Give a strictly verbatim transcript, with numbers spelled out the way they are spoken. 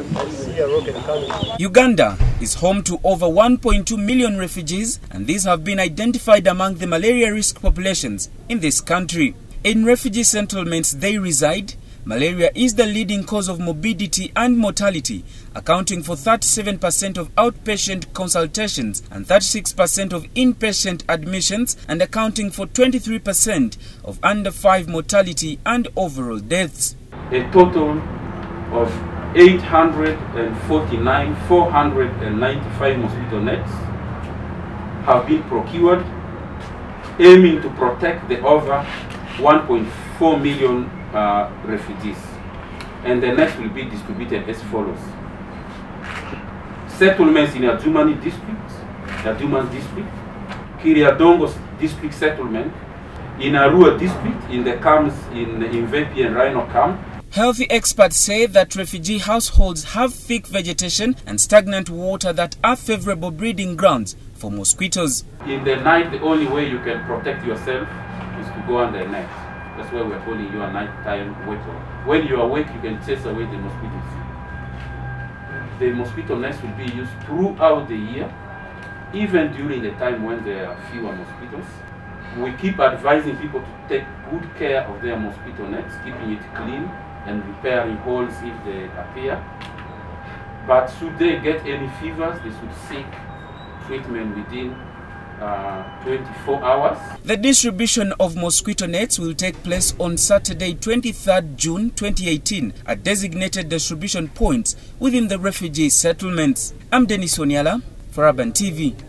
Uganda is home to over one point two million refugees, and these have been identified among the malaria risk populations in this country. In refugee settlements they reside, malaria is the leading cause of morbidity and mortality, accounting for thirty-seven percent of outpatient consultations and thirty-six percent of inpatient admissions, and accounting for twenty-three percent of under five mortality and overall deaths. A total of eight hundred forty-nine thousand four hundred ninety-five mosquito nets have been procured, aiming to protect the over one point four million uh, refugees. And the nets will be distributed as follows. Settlements in Adjumani district, Adjumani district, Kiriadongo district settlement, in Arua district, in the camps in Imvepi and Rhino camp. Healthy experts say that refugee households have thick vegetation and stagnant water that are favorable breeding grounds for mosquitoes. In the night, the only way you can protect yourself is to go under a net. That's why we're calling you a nighttime weapon. When you are awake, you can chase away the mosquitoes. The mosquito nets will be used throughout the year, even during the time when there are fewer mosquitoes. We keep advising people to take good care of their mosquito nets, keeping it clean and repairing holes if they appear. But should they get any fevers, they should seek treatment within uh, twenty-four hours. The distribution of mosquito nets will take place on Saturday, twenty-third June twenty eighteen, at designated distribution points within the refugee settlements. I'm Dennis Onyala for Urban T V.